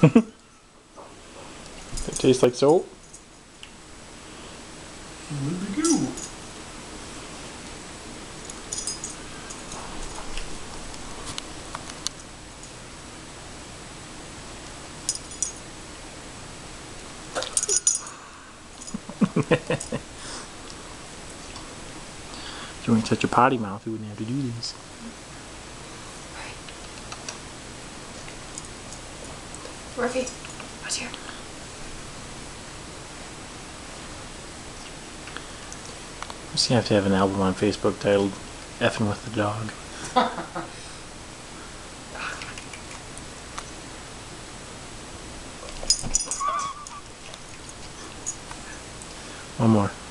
It tastes like soap. Would be good. If you weren't such a potty mouth, you wouldn't have to do this. Murphy, what's here? You just have to have an album on Facebook titled "Effing with the Dog." One more.